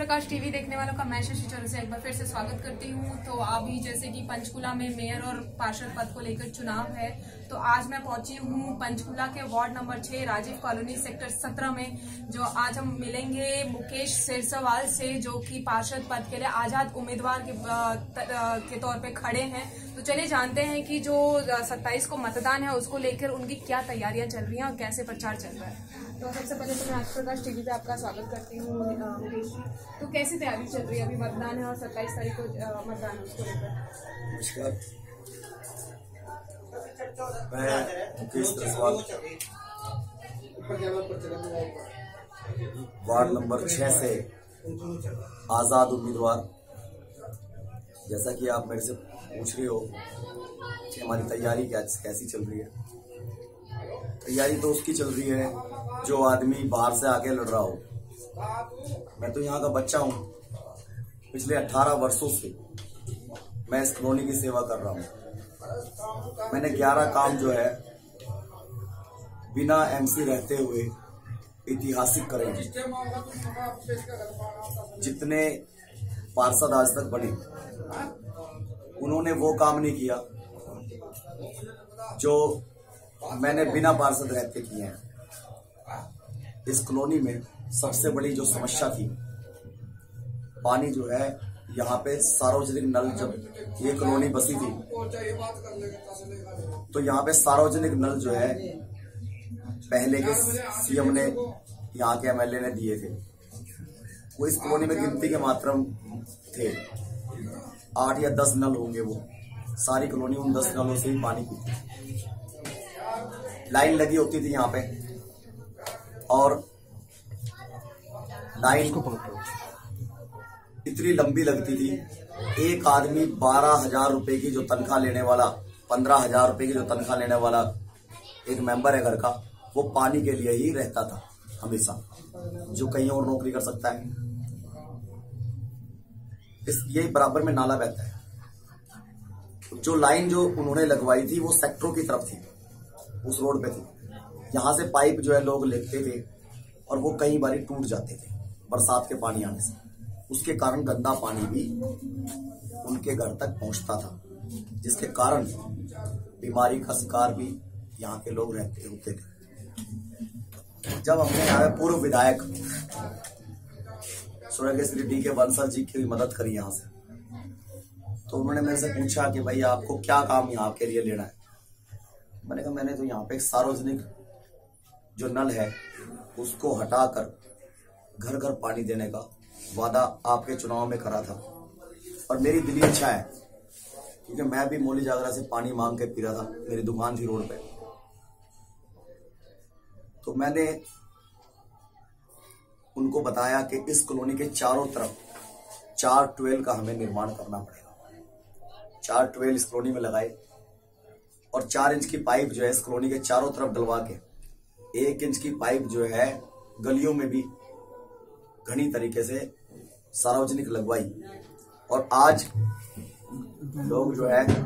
प्रकाश TV देखने वालों का मैं शशि चौरसिया से एक बार फिर से स्वागत करती हूं। तो अभी जैसे कि पंचकुला में मेयर और पार्षद पद को लेकर चुनाव है, तो आज मैं पहुंची हूं पंचकुला के ward number 6 Rajiv colony sector 17 में। जो आज हम मिलेंगे मुकेश सिरसावाल से, जो कि पार्षद पद के लिए आजाद उम्मीदवार के तौर पे खड़े हैं। तो चलिए जानते हैं कि जो 27 को मतदान है उसको लेकर उनकी क्या तैयारियां चल रही हैं और कैसे प्रचार चल रहा है। तो सबसे पहले तो मैं आज प्रकाश टीवी पे आपका स्वागत करती हूँ मुकेश। तो कैसी तैयारी चल रही है? अभी मतदान है और 27 तारीख को मतदान है, उसको लेकर। नमस्कार, मैं मुकेश सिरसावाल, वार्ड नंबर 6 से आजाद उम्मीदवार। जैसा कि आप मेरे से पूछ रहे हो कि हमारी तैयारी कैसी चल रही है, तैयारी तो उसकी चल रही है जो आदमी बाहर से आके लड़ रहा हो। मैं तो यहाँ का बच्चा हूँ, पिछले 18 वर्षों से मैं इस कॉलोनी की सेवा कर रहा हूँ। मैंने 11 काम जो है बिना एमसी रहते हुए ऐतिहासिक करे हैं। जितने पार्षद आज तक बने, उन्होंने वो काम नहीं किया जो मैंने बिना पार्षद रहते किए हैं। इस कॉलोनी में सबसे बड़ी जो समस्या थी, पानी जो है यहाँ पे सार्वजनिक नल, जब ये कॉलोनी बसी थी तो यहाँ पे सार्वजनिक नल जो है पहले के सीएम ने, यहाँ के एमएलए ने दिए थे। वो इस कॉलोनी में गिनती के मात्रम थे, 8 या 10 नल होंगे। वो सारी कॉलोनी उन 10 नलों से ही पानी पीती। लाइन लगी होती थी यहाँ पे, और लाइन इतनी लंबी लगती थी। एक आदमी 12,000 रुपए की जो तनख्वाह लेने वाला, 15,000 रुपए की जो तनख्वाह लेने वाला एक मेंबर है घर का, वो पानी के लिए ही रहता था हमेशा, जो कहीं और नौकरी कर सकता है। यही बराबर में नाला बहता है। जो लाइन जो उन्होंने लगवाई थी वो सेक्टरों की तरफ थी, उस रोड पे थी। यहाँ से पाइप जो है लोग लेते थे और वो कई बार टूट जाते थे बरसात के पानी आने से। उसके कारण गंदा पानी भी उनके घर तक पहुंचता था, जिसके कारण बीमारी का शिकार भी यहाँ के लोग रहते होते थे। जब हमने यहाँ पूर्व विधायक स्वर्गीय श्री डी के बंसल जी की मदद करी यहाँ से, तो उन्होंने मेरे से पूछा कि भाई आपको क्या काम यहाँ के लिए लेना है। मैंने कहा मैंने तो यहाँ पे एक सार्वजनिक जो नल है उसको हटाकर घर घर पानी देने का वादा आपके चुनाव में करा था, और मेरी दिली इच्छा है, क्योंकि मैं भी मौली जागरा से पानी मांग के पी रहा था। मेरी दुकान थी रोड पे, तो मैंने उनको बताया कि इस कॉलोनी के चारों तरफ 4 ट्यूबवेल का हमें निर्माण करना पड़ेगा। 4 ट्यूबवेल इस कॉलोनी में लगाए और 4 इंच की पाइप जो है इस कॉलोनी के चारों तरफ डलवा के 1 इंच की पाइप जो है गलियों में भी घनी तरीके से सार्वजनिक लगवाई। और आज लोग जो है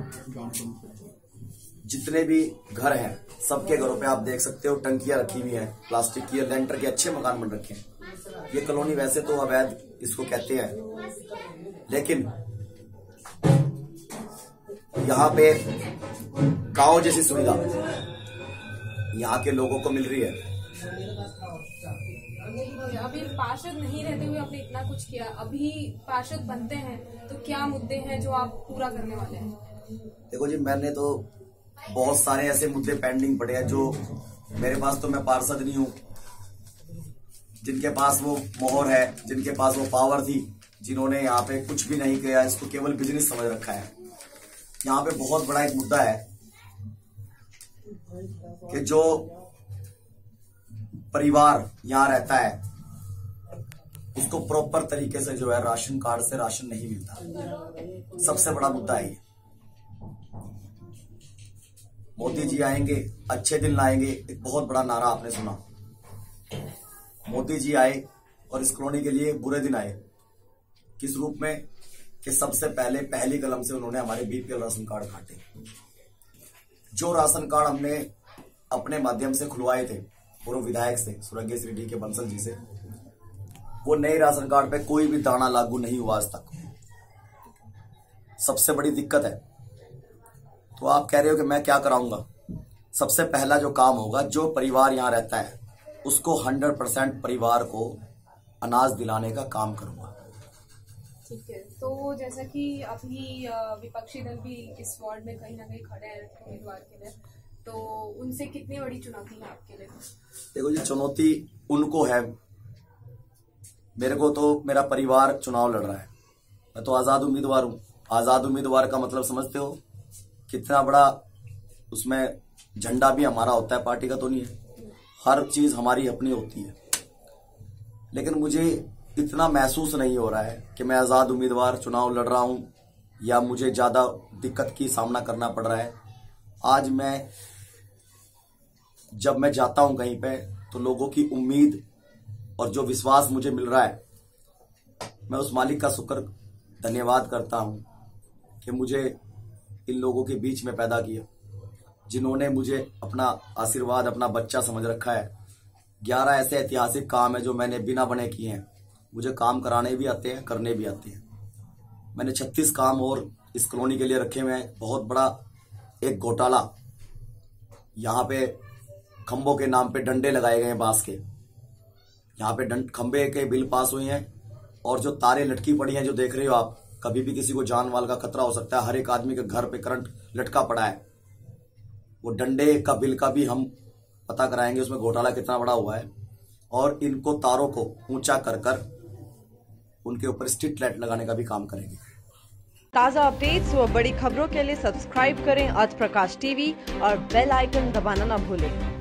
जितने भी घर हैं, सबके घरों पे आप देख सकते हो टंकियां रखी हुई हैं प्लास्टिक की, लेंटर के अच्छे मकान बन रखे हैं। ये कॉलोनी वैसे तो अवैध इसको कहते हैं, लेकिन यहाँ पे गांव जैसी सुविधा यहाँ के लोगों को मिल रही है। अभी पार्षद नहीं रहते हुए आपने इतना कुछ किया, अभी पार्षद बनते हैं तो क्या मुद्दे हैं जो आप पूरा करने वाले हैं? देखो जी, मैंने तो बहुत सारे ऐसे मुद्दे पेंडिंग पड़े हैं जो मेरे पास, तो मैं पार्षद नहीं हूँ, जिनके पास वो मोहर है, जिनके पास वो पावर थी, जिन्होंने यहाँ पे कुछ भी नहीं किया, इसको केवल बिजनेस समझ रखा है। यहाँ पे बहुत बड़ा एक मुद्दा है कि जो परिवार यहाँ रहता है उसको प्रॉपर तरीके से जो है राशन कार्ड से राशन नहीं मिलता। सबसे बड़ा मुद्दा है ये। मोदी जी आएंगे, अच्छे दिन लाएंगे, एक बहुत बड़ा नारा आपने सुना। मोदी जी आए और इस कॉलोनी के लिए बुरे दिन आए। किस रूप में? कि सबसे पहले पहली कलम से उन्होंने हमारे बीपीएल राशन कार्ड काटे। जो राशन कार्ड हमने अपने माध्यम से खुलवाए थे पूर्व विधायक से, स्वर्गीय श्री डी के बंसल जी से, वो नए राशन कार्ड पे कोई भी दाना लागू नहीं हुआ आज तक। सबसे बड़ी दिक्कत है। तो आप कह रहे हो कि मैं क्या कराऊंगा। सबसे पहला जो काम होगा, जो परिवार यहाँ रहता है उसको 100% परिवार को अनाज दिलाने का काम करूंगा। ठीक है, तो जैसा कि अभी विपक्षी दल भी इस वार्ड में कहीं ना कहीं खड़े हैं उम्मीदवार के लिए, तो उनसे कितनी बड़ी चुनौती है आपके लिए? देखो जी, चुनौती उनको है, मेरे को तो मेरा परिवार चुनाव लड़ रहा है। मैं तो आजाद उम्मीदवार हूँ। आजाद उम्मीदवार का मतलब समझते हो कितना बड़ा, उसमें झंडा भी हमारा होता है, पार्टी का तो नहीं है। हर चीज हमारी अपनी होती है। लेकिन मुझे इतना महसूस नहीं हो रहा है कि मैं आजाद उम्मीदवार चुनाव लड़ रहा हूं या मुझे ज्यादा दिक्कत की सामना करना पड़ रहा है। आज जब मैं जाता हूं कहीं पे तो लोगों की उम्मीद और जो विश्वास मुझे मिल रहा है, मैं उस मालिक का शुक्र धन्यवाद करता हूं कि मुझे इन लोगों के बीच में पैदा किया, जिन्होंने मुझे अपना आशीर्वाद, अपना बच्चा समझ रखा है। 11 ऐसे ऐतिहासिक काम है जो मैंने बिना बने किए हैं। मुझे काम कराने भी आते हैं, करने भी आते हैं। मैंने 36 काम और इस कॉलोनी के लिए रखे हुए हैं। बहुत बड़ा एक घोटाला, यहाँ पे खंभों के नाम पे डंडे लगाए गए हैं बांस के, यहाँ पे खंबे के बिल पास हुए हैं। और जो तारे लटकी पड़ी हैं जो देख रहे हो आप, कभी भी किसी को जान माल का खतरा हो सकता है। हर एक आदमी के घर पे करंट लटका पड़ा है। वो डंडे का बिल का भी हम पता कराएंगे, उसमें घोटाला कितना बड़ा हुआ है। और इनको तारों को ऊंचा कर उनके ऊपर स्ट्रीट लाइट लगाने का भी काम करेंगे। ताज़ा अपडेट्स व बड़ी खबरों के लिए सब्सक्राइब करें आज प्रकाश टीवी और बेल आइकन दबाना न भूलें।